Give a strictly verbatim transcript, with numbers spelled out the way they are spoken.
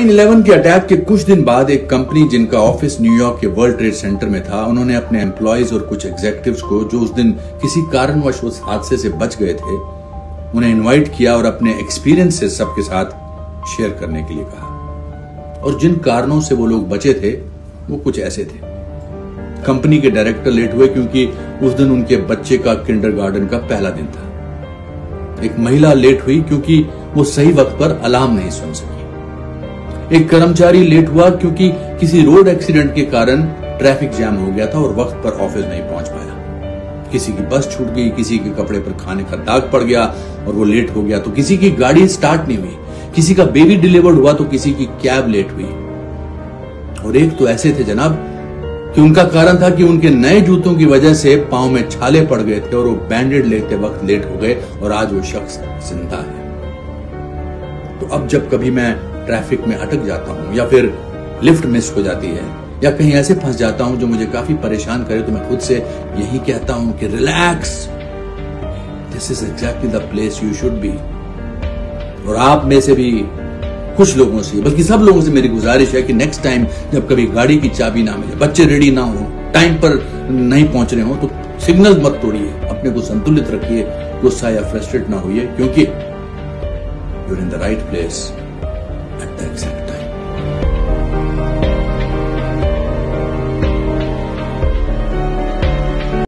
Nine eleven के attack के कुछ दिन बाद एक कंपनी जिनका ऑफिस न्यूयॉर्क के वर्ल्ड ट्रेड सेंटर में था, उन्होंने अपने एम्प्लॉयज और कुछ एग्जीक्यूटिव्स को जो उस दिन किसी कारणवश उस हादसे से बच गए थे, उन्हें इनवाइट किया और अपने एक्सपीरियंस से सबके साथ शेयर करने के लिए कहा। और जिन कारणों से वो लोग बचे थे वो कुछ ऐसे थे। कंपनी के डायरेक्टर लेट हुए क्योंकि उस दिन उनके बच्चे का किंडरगार्टन का पहला दिन था। एक महिला लेट हुई क्योंकि वो सही वक्त पर अलार्म नहीं सुन सकी। एक कर्मचारी लेट हुआ क्योंकि किसी रोड एक्सीडेंट के कारण ट्रैफिक जैम हो गया था और वक्त पर ऑफिस नहीं पहुंच पाया। किसी की बस छूट गई, किसी के कपड़े पर खाने का दाग पड़ गया और वो लेट हो गया, तो किसी की गाड़ी स्टार्ट नहीं हुई, किसी का बेबी डिलीवर्ड हुआ तो किसी की कैब लेट हुई। और एक तो ऐसे थे जनाब कि उनका कारण था कि उनके नए जूतों की वजह से पांव में छाले पड़ गए थे और वो बैंडेड लेते वक्त लेट हो गए और आज वो शख्स जिंदा है। तो अब जब कभी मैं ट्रैफिक में अटक जाता हूं या फिर लिफ्ट मिस हो जाती है या कहीं ऐसे फंस जाता हूं जो मुझे काफी परेशान करे, तो मैं खुद से यही कहता हूं कि relax, this is exactly the place you should be. और आप में से भी कुछ लोगों से, बल्कि सब लोगों से मेरी गुजारिश है कि नेक्स्ट टाइम जब कभी गाड़ी की चाबी ना मिले, बच्चे रेडी ना हो, टाइम पर नहीं पहुंच रहे हो, तो सिग्नल मत तोड़िए, अपने को संतुलित रखिए, गुस्सा या फ्रस्ट्रेट ना होइए, क्योंकि you're in the right place at the exact